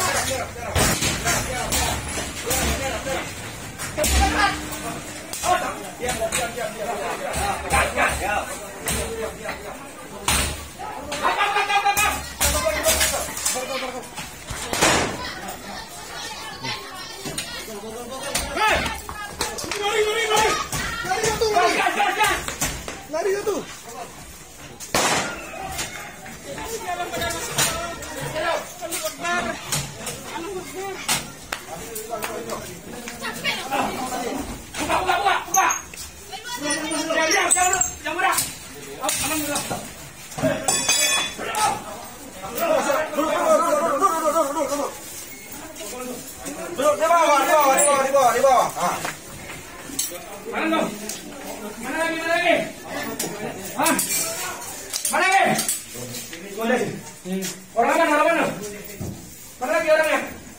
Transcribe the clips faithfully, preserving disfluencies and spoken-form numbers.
Lari satu. Buka, buka, buka, buka. Jangan, jangan, jangan, jangan berat. Aman dulu. Duduk di bawah, di bawah, di bawah, di bawah, di bawah. Ah. Mana lo? Mana lagi, mana lagi? Hah? Mana lagi? Orang mana, orang mana? Mana lagi orangnya?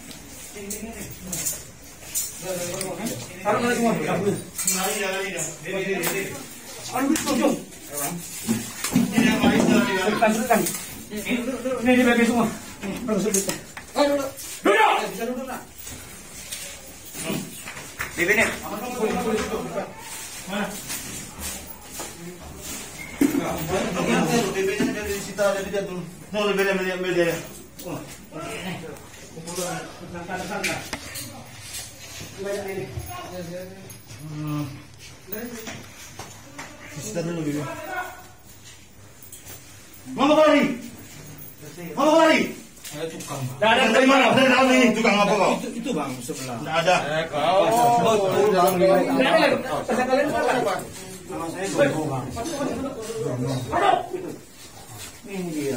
Taruh mana semua? Lari dah, lari dah. Dia, dia, dia, dia. Aduh, jom. Ini yang lari dah, lari dah. Dudukkan, dudukkan. Ini di bagi semua. Bagus, duduk. Ayo duduk. Duduk! Bisa duduk nak? Di sini. Mana? B B-nya dia disita, jadi dia tuh. Mau lebih ambil dia, ambil dia. Oh. Hmm. Disita dulu B B. Mau lari? Mau lari? Saya tukang. Dari Dari mana? Dari dalam ini tukang apa kau? Itu, itu bang sebelah. Tidak ada. Eh kau. Oh, dalam kalian nama saya Gogo bang. Aduh. Ini dia.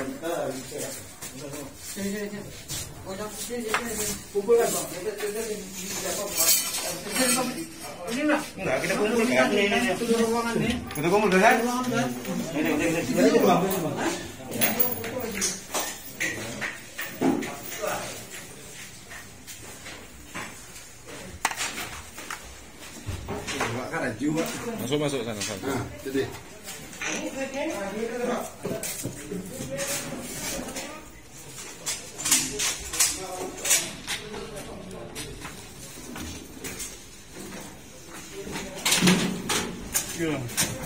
Sini sini sini. Oh jangan sini sini. Kumpulkan bang. Ini lah. Enggak, kita kumpulkan. Ini, ini, Itu ruangan nih. kita kumpulkan kan? Ruangan kan. Ini, ini, ini. Ini bang. Masuk masuk sana sana. Nah, jadi. Ya.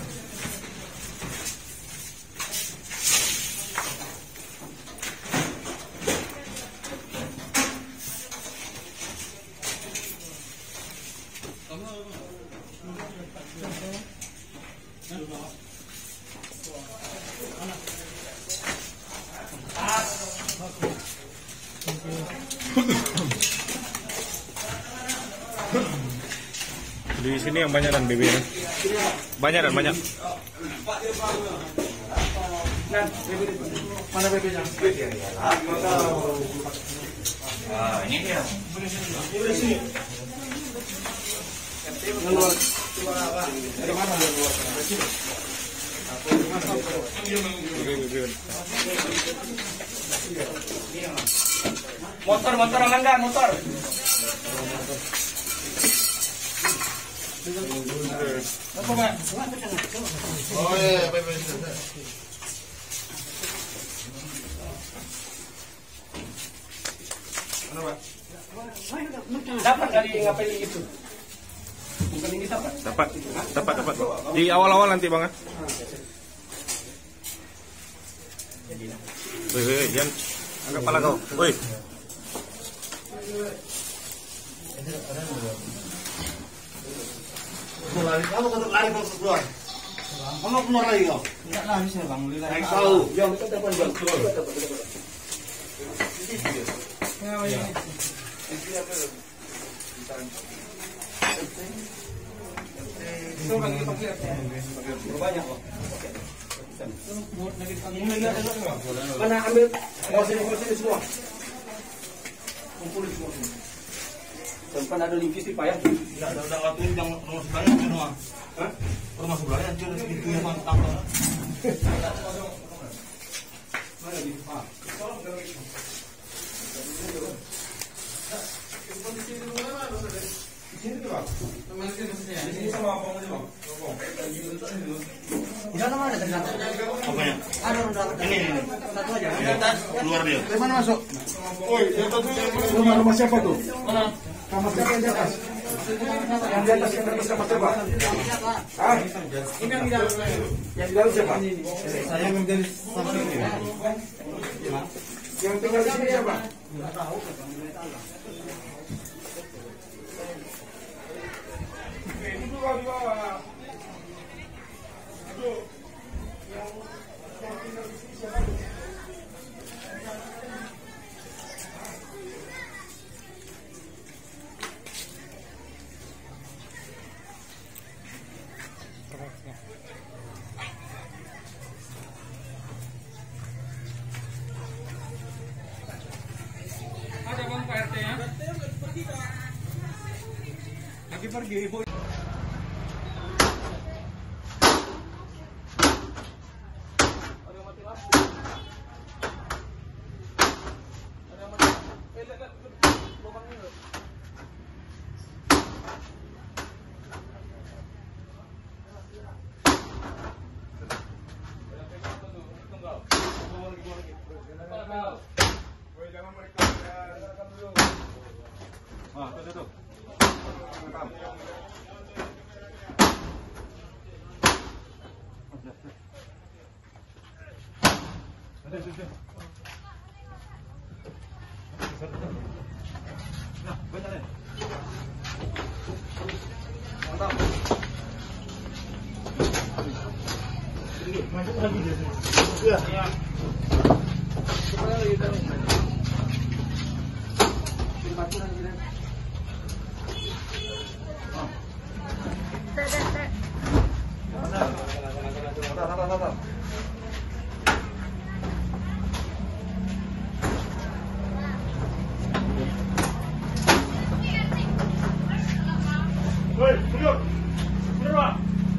Di sini yang banyak dan B B-nya. Banyak dan banyak. Mana B B-nya? Ah, ini dia. Dari sini. Dari mana dia keluar? Dari sini. Motor, motor aman nggak? Motor. Apa Pak? Oh iya, baik baik. Mana Pak? Dapat dari ngapain itu? Bukan ini dapat. Dapat, dapat, dapat. Di awal-awal nanti bang. Woi, woi, jangan angkat kepala kau. Woi. Mau lari, kamu kan lari mau keluar. Kamu keluar lagi kau? Tidak lah bisa bang. Naik tahu. Yang kita dapat bang. Coba kita lihat. Banyak kok. Mana ambil? Mau sini, mau sini semua. Kumpulin semua. Tempat ada lingkis di payah. Tidak ada udah waktu yang rumah sebelahnya di rumah. Hah? Rumah sebelahnya dia itu yang mantap. Mana di? Ah. Di sini sama apa aja bang? Di sana mana ternyata? Apanya? Ada orang Ini ini. satu aja. Di atas keluar dia. Dari mana masuk? Rumah rumah siapa tuh? Kamar siapa yang di atas? Yang di atas yang di atas kamar siapa? Ah? Ini yang di dalam. Yang di dalam siapa? Saya menjadi saksi ini. Yang tinggal di sini siapa? Ini dua di bawah. Itu yang yang tinggal di sini siapa? Ada bang P R T-nya? Lagi pergi, Ibu. Ah, tuh, tuh. Ada, ada. Nah, benar ya. Mantap. Masuk lagi dia. Ya. Iya. Woi, mundur. Mundur, Pak.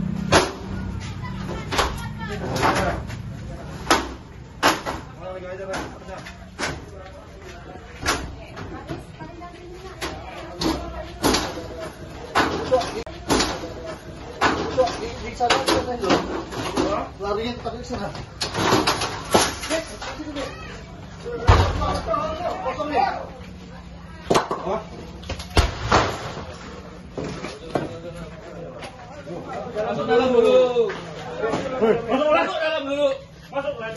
Lagi aja, Bang. Di sana kan dulu. Larinya tapi ke sana. Kosong nih. Oh. Masuk dalam dulu. Masuk masuk dalam dulu. Masuk lagi.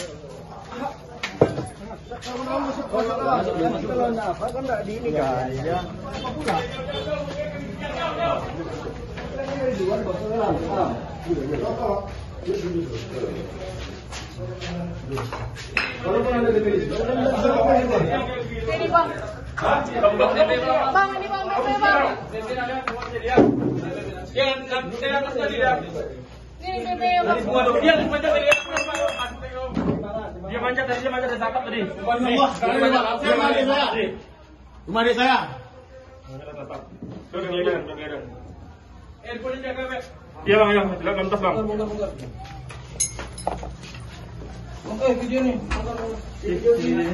Kalau apa kan enggak di ini kan. Ya. Kalau ada D P di sini. Ini bang. Bang ini bang, D P bang. Yang yang atas tadi dah. Ini D P bang. Dia panjat tadi. Dia panjat tadi, dia panjat dari zakat tadi. Wah, rumah di saya. Rumah di saya. Tuh, kelihatan, kelihatan. Eh, boleh jaga, Bang. Iya, Bang, ya. Lihat lantas, Bang. Oke, video nih. Video ini.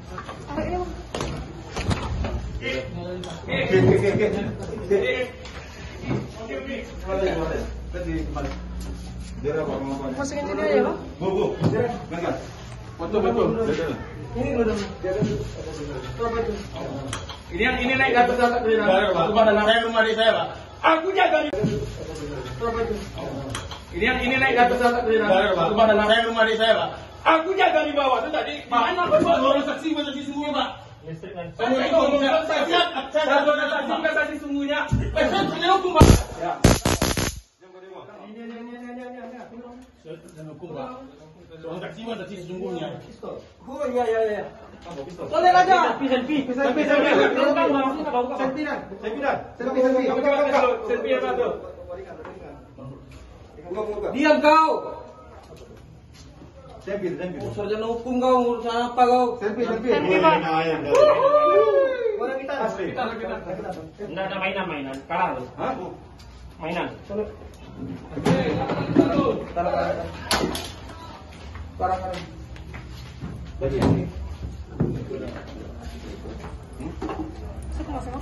Masukin sini aja bang. Bu, bu. Enggak. Betul, betul. Ini udah Ini yang ini naik ke atas zakat tadi. Saya rumah di saya, Pak. Aku jaga nih. Ini yang ini naik ke atas zakat tadi. Saya rumah di saya, Pak. Aku jaga di bawah tuh tadi. Mana aku Orang saksi buat saksi semua, Pak. Kamu itu ngomong saksi. Saya bukan saksi, bukan saksi sungguhnya. Saya sudah hukum, Pak. Ya. ini ini ini ini ini. Saya hukum, Pak. Orang saksi buat saksi sesungguhnya. Oh iya iya iya. Boleh aja. Selfie selfie. Selfie selfie. Selfie dan. Selfie dan. Selfie selfie. Selfie apa tuh? Diam kau. Selfie, selfie. Sarjana hukum kau, urusan apa kau? Selfie selfie. Selfie bang. Boleh kita. Kita kita. Enggak ada mainan-mainan. Kalah lu. Hah? Mainan. Taruh. Taruh. Bagi ini. Masuk masuk.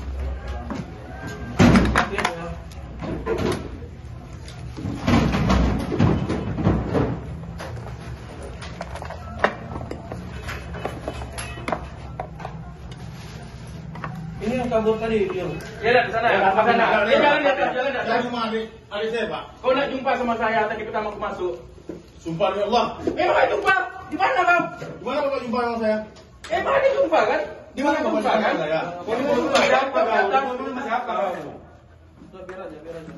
Ini yang kabur tadi. Dia. Ya, di sana. Ya, sana. Ya, jalan di atas, jalan di atas. Saya rumah adik, adik saya, Pak. Kau nak jumpa sama saya tadi pertama aku masuk. Sumpah demi Allah. Memang ada jumpa. Di mana, Bang? Di mana Bapak jumpa sama saya? Eh, mana ada jumpa kan? Di mana Bapak jumpa kan? saya? Di mana jumpa? Siapa? Siapa? Siapa?